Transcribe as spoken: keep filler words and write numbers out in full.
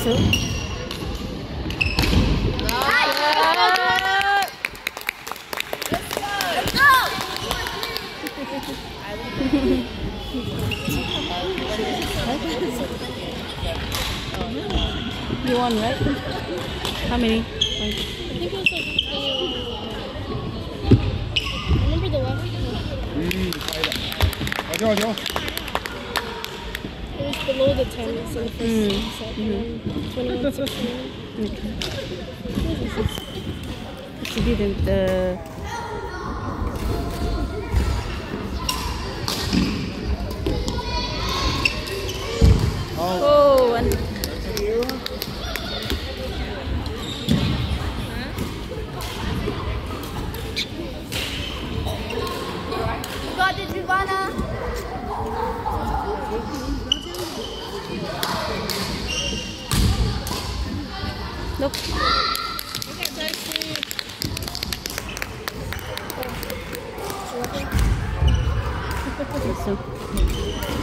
So. You won, right? How many? I think it was like remember the last one? 어디 어디요? It was below the ten, so the first Mm. set, Mm-hmm. and then twenty-one sixteen. Okay. She didn't. Uh... Oh, and. You got it, Ivana. Nope. So.